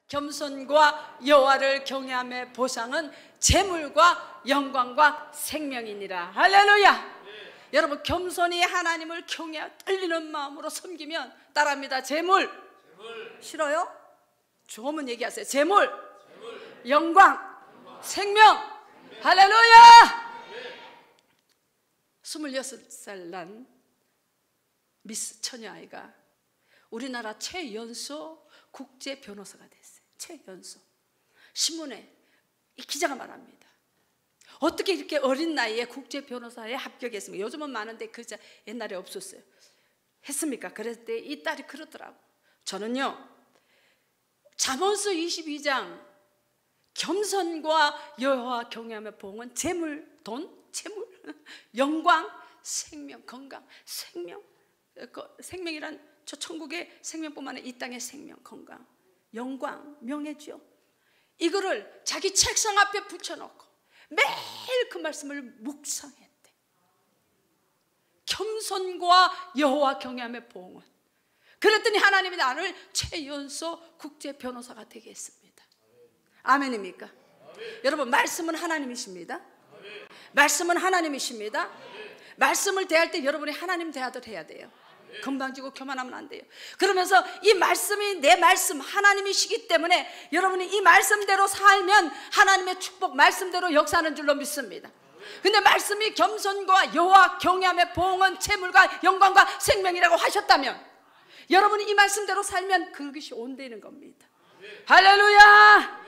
겸손과 여호와를 경외함의 보상은 재물과 영광과 생명이니라. 할렐루야. 여러분, 겸손히 하나님을 경외하여 떨리는 마음으로 섬기면 따라합니다. 재물. 싫어요? 좋으면 얘기하세요. 재물, 영광, 생명. 할렐루야. 26살 난 미스 처녀아이가 우리나라 최연소 국제 변호사가 됐어요. 최연소. 신문에 이 기자가 말합니다. 어떻게 이렇게 어린 나이에 국제 변호사에 합격했습니까? 요즘은 많은데 그 옛날에 없었어요. 했습니까? 그랬을 때 이 딸이 그러더라고. 저는요, 잠언서 22장 겸손과 여호와 경외하며 보응은 재물, 돈, 재물, 영광, 생명, 건강, 생명. 생명이란 저 천국의 생명뿐만 아니라 이 땅의 생명, 건강, 영광, 명예죠. 이거를 자기 책상 앞에 붙여놓고 매일 그 말씀을 묵상했대. 겸손과 여호와 경외함의 보응은. 그랬더니 하나님이 나를 최연소 국제 변호사가 되게 했습니다. 아멘입니까? 아멘. 여러분, 말씀은 하나님이십니다. 아멘. 말씀은 하나님이십니다. 아멘. 말씀을 대할 때 여러분이 하나님 대하듯 해야 돼요. 건방지고 교만하면 안 돼요. 그러면서 이 말씀이 내 말씀 하나님이시기 때문에 여러분이 이 말씀대로 살면 하나님의 축복 말씀대로 역사하는 줄로 믿습니다. 근데 말씀이 겸손과 여호와 경외함의 보응은 재물과 영광과 생명이라고 하셨다면 여러분이 이 말씀대로 살면 그것이 온되는 겁니다. 할렐루야.